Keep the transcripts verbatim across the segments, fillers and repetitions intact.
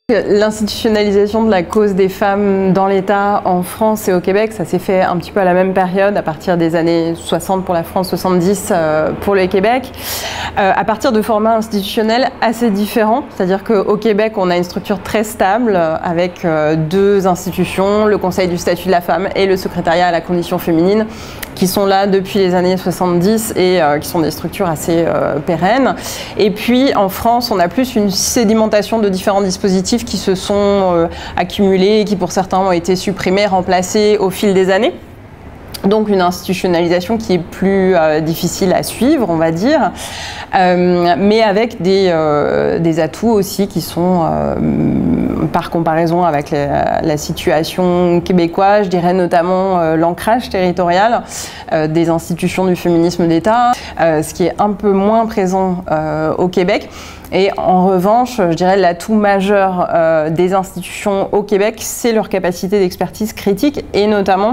L'institutionnalisation de la cause des femmes dans l'État en France et au Québec, ça s'est fait un petit peu à la même période, à partir des années soixante pour la France, soixante-dix pour le Québec, euh, à partir de formats institutionnels assez différents. C'est-à-dire qu'au Québec, on a une structure très stable avec euh, deux institutions, le Conseil du statut de la femme et le secrétariat à la condition féminine, qui sont là depuis les années soixante-dix et euh, qui sont des structures assez euh, pérennes. Et puis en France, on a plus une sédimentation de différents dispositifs qui se sont euh, accumulés et qui pour certains ont été supprimés, remplacés au fil des années. Donc une institutionnalisation qui est plus euh, difficile à suivre, on va dire, euh, mais avec des, euh, des atouts aussi qui sont, euh, par comparaison avec la, la situation québécoise, je dirais notamment euh, l'ancrage territorial euh, des institutions du féminisme d'État, euh, ce qui est un peu moins présent euh, au Québec. Et en revanche, je dirais l'atout majeur euh, des institutions au Québec, c'est leur capacité d'expertise critique et notamment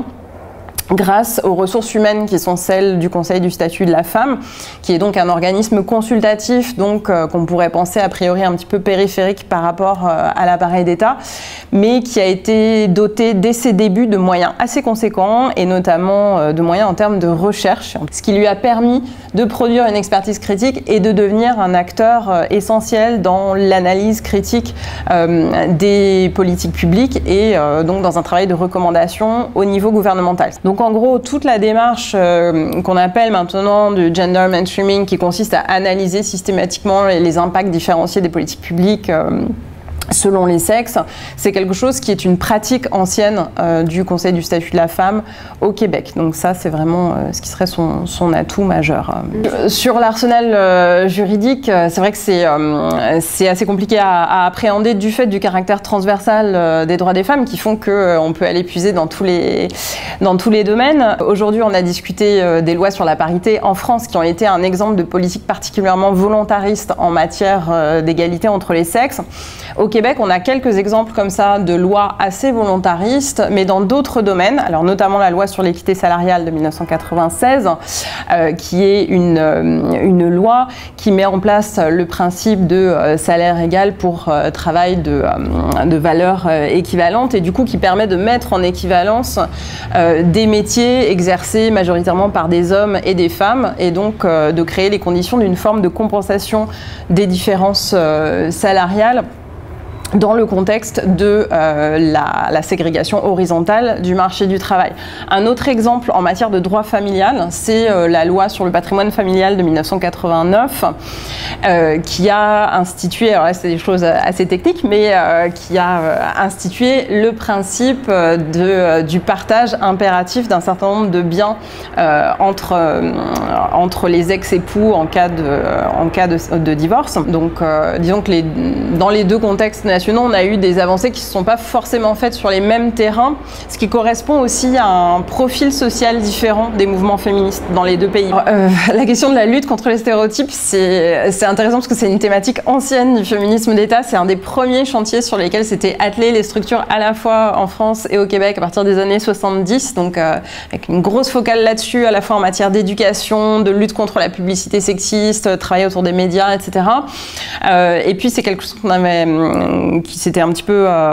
grâce aux ressources humaines qui sont celles du Conseil du statut de la femme, qui est donc un organisme consultatif, donc euh, qu'on pourrait penser a priori un petit peu périphérique par rapport euh, à l'appareil d'État, mais qui a été doté dès ses débuts de moyens assez conséquents et notamment euh, de moyens en termes de recherche, ce qui lui a permis de produire une expertise critique et de devenir un acteur euh, essentiel dans l'analyse critique euh, des politiques publiques et euh, donc dans un travail de recommandation au niveau gouvernemental. Donc, Donc en gros, toute la démarche euh, qu'on appelle maintenant du gender mainstreaming, qui consiste à analyser systématiquement les, les impacts différenciés des politiques publiques euh, selon les sexes, c'est quelque chose qui est une pratique ancienne euh, du Conseil du statut de la femme au Québec. Donc ça, c'est vraiment euh, ce qui serait son, son atout majeur. Euh, sur l'arsenal euh, juridique, c'est vrai que c'est euh, c'est assez compliqué à, à appréhender du fait du caractère transversal euh, des droits des femmes qui font qu'on euh, peut aller puiser dans tous les, dans tous les domaines. Aujourd'hui, on a discuté euh, des lois sur la parité en France qui ont été un exemple de politique particulièrement volontariste en matière euh, d'égalité entre les sexes. Au Québec, on a quelques exemples comme ça de lois assez volontaristes, mais dans d'autres domaines, alors notamment la loi sur l'équité salariale de mille neuf cent quatre-vingt-seize, euh, qui est une, euh, une loi qui met en place le principe de euh, salaire égal pour euh, travail de, euh, de valeur euh, équivalente et du coup qui permet de mettre en équivalence euh, des métiers exercés majoritairement par des hommes et des femmes et donc euh, de créer les conditions d'une forme de compensation des différences euh, salariales dans le contexte de euh, la, la ségrégation horizontale du marché du travail. Un autre exemple en matière de droit familial, c'est euh, la loi sur le patrimoine familial de mille neuf cent quatre-vingt-neuf euh, qui a institué, alors là c'est des choses assez techniques, mais euh, qui a euh, institué le principe de, euh, du partage impératif d'un certain nombre de biens euh, entre, euh, entre les ex-époux en cas de, en cas de, de divorce. Donc euh, disons que les, dans les deux contextes nationaux, on a eu des avancées qui ne se sont pas forcément faites sur les mêmes terrains, ce qui correspond aussi à un profil social différent des mouvements féministes dans les deux pays. Euh, la question de la lutte contre les stéréotypes, c'est intéressant parce que c'est une thématique ancienne du féminisme d'État. C'est un des premiers chantiers sur lesquels s'étaient attelées les structures à la fois en France et au Québec à partir des années soixante-dix, donc euh, avec une grosse focale là-dessus, à la fois en matière d'éducation, de lutte contre la publicité sexiste, travailler autour des médias, et cetera. Euh, et puis c'est quelque chose qu'on avait qui s'était un petit peu euh,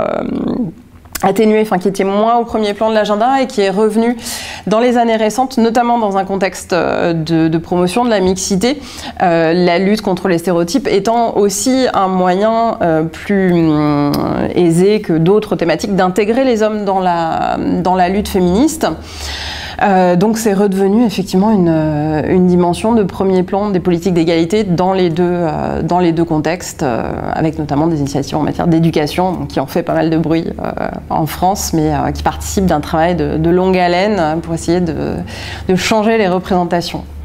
atténué, enfin qui était moins au premier plan de l'agenda et qui est revenu dans les années récentes, notamment dans un contexte de, de promotion de la mixité, euh, la lutte contre les stéréotypes étant aussi un moyen euh, plus euh, aisé que d'autres thématiques d'intégrer les hommes dans la, dans la lutte féministe. Euh, donc c'est redevenu effectivement une, une dimension de premier plan des politiques d'égalité dans les deux, euh, dans les deux contextes, euh, avec notamment des initiatives en matière d'éducation qui ont fait pas mal de bruit euh, en France, mais euh, qui participent d'un travail de, de longue haleine pour essayer de, de changer les représentations.